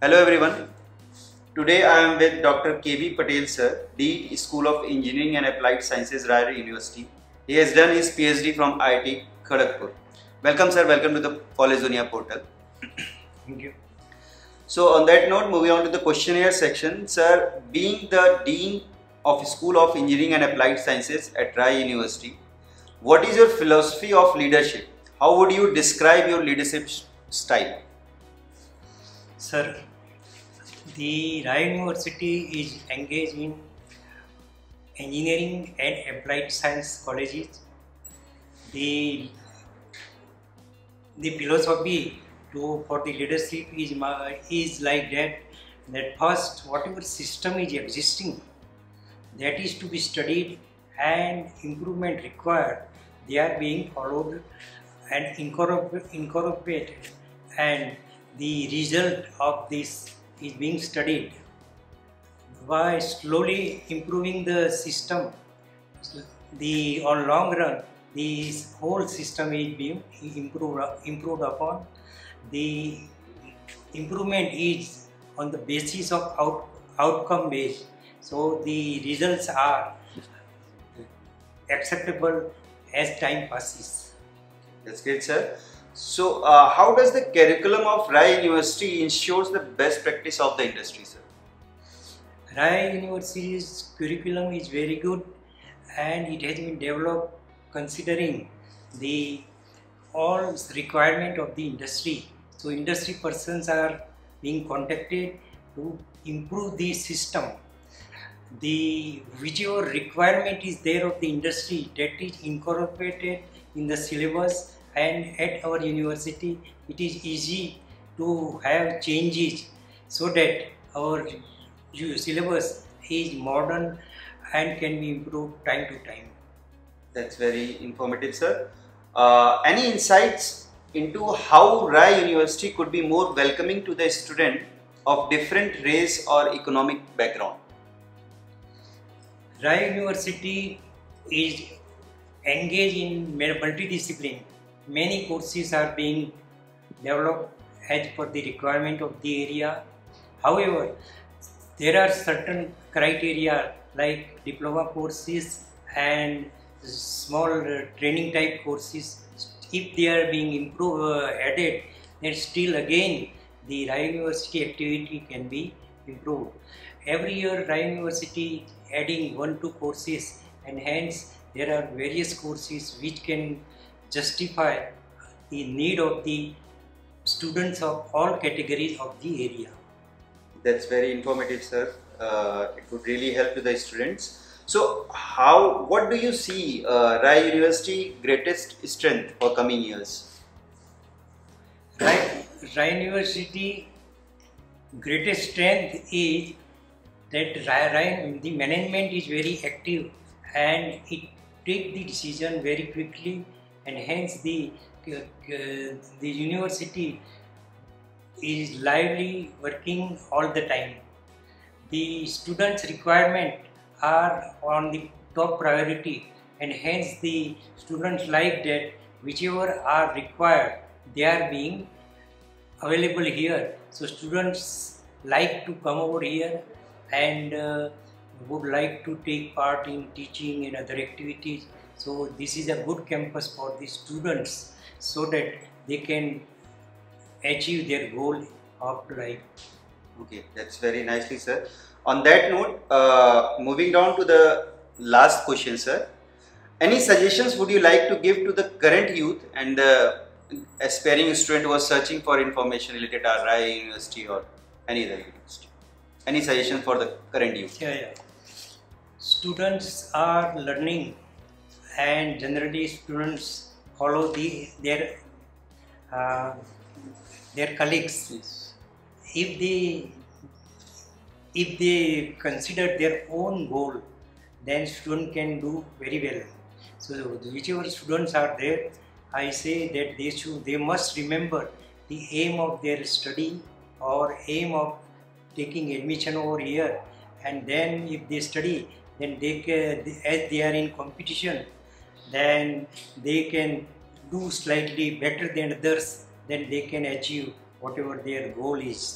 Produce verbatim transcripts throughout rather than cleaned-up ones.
Hello everyone. Today I am with Doctor K B Patel sir, Dean School of Engineering and Applied Sciences, Rajasthan University. He has done his PhD from I I T Kharagpur. Welcome sir, welcome to the College Dunia portal. Thank you. So on that note, moving on to the questionnaire section. Sir, being the Dean of School of Engineering and Applied Sciences at Rajasthan University, what is your philosophy of leadership? How would you describe your leadership style? Sir, the Rajasthan University is engaged in engineering and applied science colleges. The, the philosophy to, for the leadership is, is like that, that first whatever system is existing, that is to be studied and improvement required, they are being followed and incorporated, and the result of this is being studied. By slowly improving the system, the on long run, this whole system is being improved, improved upon. The improvement is on the basis of out, outcome based, so the results are acceptable as time passes. That's great, sir. So, uh, how does the curriculum of Rajasthan University ensures the best practice of the industry, sir? Rajasthan University's curriculum is very good, and it has been developed considering the all requirement of the industry. So, industry persons are being contacted to improve the system. The whichever requirement is there of the industry, that is incorporated in the syllabus, and at our university it is easy to have changes so that our syllabus is modern and can be improved time to time. That's very informative, sir. Uh, any insights into how Rajasthan University could be more welcoming to the student of different race or economic background? Rajasthan University is engaged in multidiscipline. Many courses are being developed as per the requirement of the area. However, there are certain criteria like diploma courses and small uh, training type courses. If they are being improved, uh, added, then still again the Rajasthan University activity can be improved. Every year Rajasthan University adding one two courses, and hence there are various courses which can justify the need of the students of all categories of the area. That's very informative, sir. Uh, it would really help to the students. So, how? What do you see uh, Rajasthan University greatest strength for coming years? Rajasthan University greatest strength is that the management is very active and it takes the decision very quickly, and hence the uh, the university is lively working all the time. The students' requirement are on the top priority, and hence the students like that whichever are required, they are being available here. So students like to come over here and uh, would like to take part in teaching and other activities. So this is a good campus for the students so that they can achieve their goal of life. Okay, that's very nicely, sir. On that note, uh, moving down to the last question, sir. Any suggestions would you like to give to the current youth and the aspiring student who are searching for information related to Rajasthan University or any other university? Any suggestions for the current youth? Yeah, yeah. Students are learning, and generally students follow the their uh, their colleagues. Yes. If they if they consider their own goal, then student can do very well. So whichever students are there, I say that they should they must remember the aim of their study or aim of taking admission over here, and then if they study, then they can, as they are in competition, then they can do slightly better than others, then they can achieve whatever their goal is.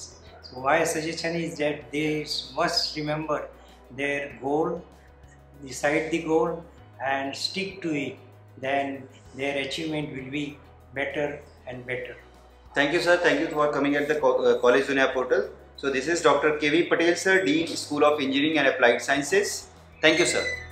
So my suggestion is that they must remember their goal, decide the goal and stick to it. Then their achievement will be better and better. Thank you, sir. Thank you for coming at the co uh, College Dunia portal. So this is Doctor K V Patel, sir, Dean, School of Engineering and Applied Sciences. Thank you, sir.